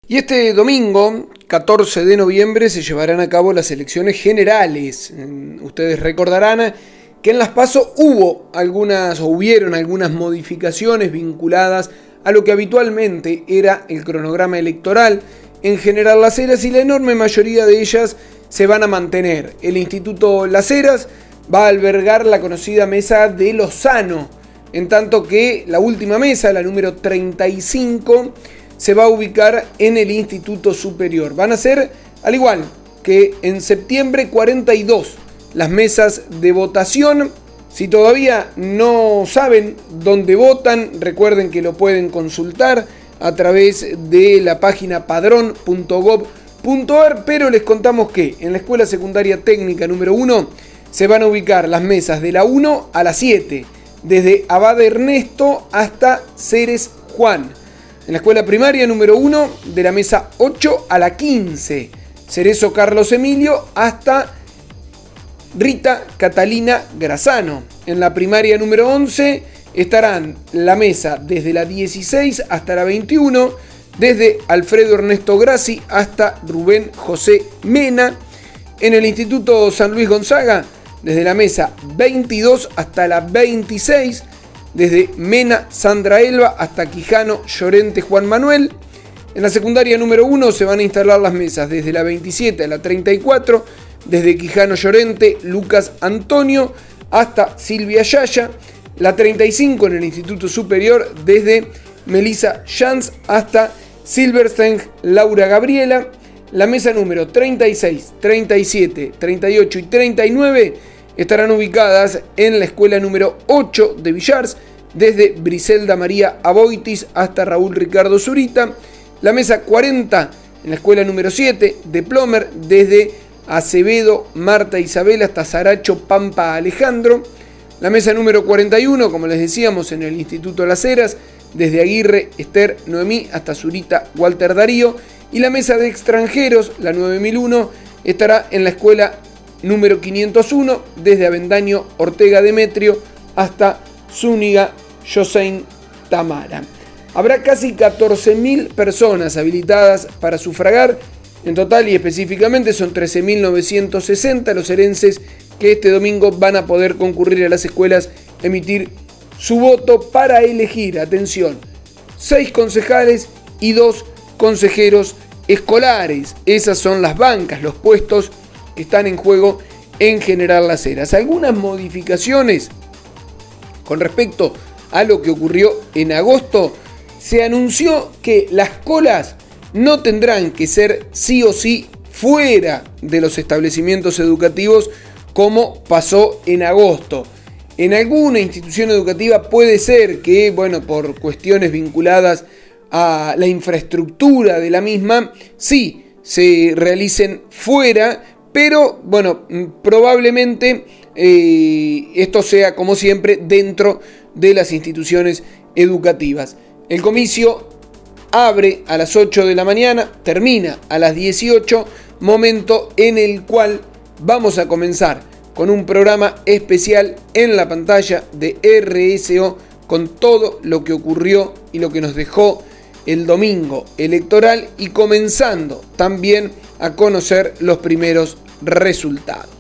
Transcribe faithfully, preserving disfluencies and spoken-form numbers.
Y este domingo, catorce de noviembre, se llevarán a cabo las elecciones generales. Ustedes recordarán que en las PASO hubo algunas, o hubieron algunas modificaciones vinculadas a lo que habitualmente era el cronograma electoral en General Las Heras, y la enorme mayoría de ellas se van a mantener. El Instituto Las Heras va a albergar la conocida mesa de Lozano, en tanto que la última mesa, la número treinta y cinco, se va a ubicar en el Instituto Superior. Van a ser, al igual que en septiembre, cuarenta y dos las mesas de votación. Si todavía no saben dónde votan, recuerden que lo pueden consultar a través de la página padrón punto gob punto ar, pero les contamos que en la Escuela Secundaria Técnica número uno se van a ubicar las mesas de la uno a la siete, desde Abad Ernesto hasta Ceres Juan. En la Escuela Primaria número uno, de la mesa ocho a la quince, Cerezo Carlos Emilio hasta Rita Catalina Grazano. En la primaria número once estarán la mesa desde la dieciséis hasta la veintiuno, desde Alfredo Ernesto Grassi hasta Rubén José Mena. En el Instituto San Luis Gonzaga, desde la mesa veintidós hasta la veintiséis, desde Mena Sandra Elba hasta Quijano Llorente Juan Manuel. En la secundaria número uno se van a instalar las mesas desde la veintisiete a la treinta y cuatro, desde Quijano Llorente Lucas Antonio hasta Silvia Yaya. La treinta y cinco en el Instituto Superior, desde Melissa Jans hasta Silverstein Laura Gabriela. La mesa número treinta y seis, treinta y siete, treinta y ocho y treinta y nueve estarán ubicadas en la escuela número ocho de Villars, desde Briselda María Aboitis hasta Raúl Ricardo Zurita. La mesa cuarenta en la escuela número siete de Plomer, desde Acevedo Marta Isabel hasta Saracho Pampa Alejandro. La mesa número cuarenta y uno, como les decíamos, en el Instituto Las Heras, desde Aguirre Esther Noemí hasta Zurita Walter Darío. Y la mesa de extranjeros, la nueve mil uno, estará en la escuela número quinientos uno, desde Avendaño Ortega Demetrio hasta Zúñiga Josein Tamara. Habrá casi catorce mil personas habilitadas para sufragar. En total y específicamente son trece mil novecientos sesenta los herenses que este domingo van a poder concurrir a las escuelas, emitir su voto para elegir, atención, seis concejales y dos consejeros escolares. Esas son las bancas, los puestos que están en juego en General Las Heras. Algunas modificaciones con respecto a lo que ocurrió en agosto. Se anunció que las colas no tendrán que ser sí o sí fuera de los establecimientos educativos como pasó en agosto. En alguna institución educativa puede ser que, bueno, por cuestiones vinculadas a la infraestructura de la misma, sí se realicen fuera, pero bueno, probablemente eh, esto sea, como siempre, dentro de las instituciones educativas. El comicio abre a las ocho de la mañana, termina a las dieciocho, momento en el cual vamos a comenzar con un programa especial en la pantalla de R S O con todo lo que ocurrió y lo que nos dejó el domingo electoral, y comenzando también a conocer los primeros resultados.